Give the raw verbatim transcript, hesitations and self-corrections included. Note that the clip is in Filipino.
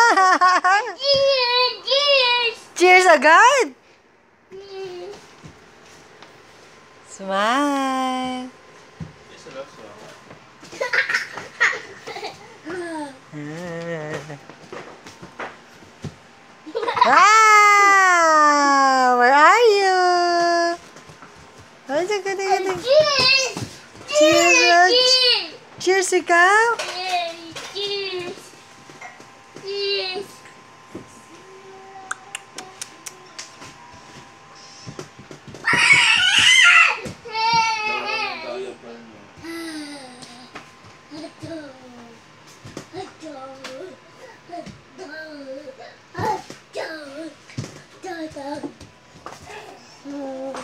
Cheers! Cheers agad! Smile! Ah! Where are you? Oh, sige, sige, sige. Cheers! Cheers! Rog. Cheers! Cheers ikaw! Cheers! Cheers! Cheers!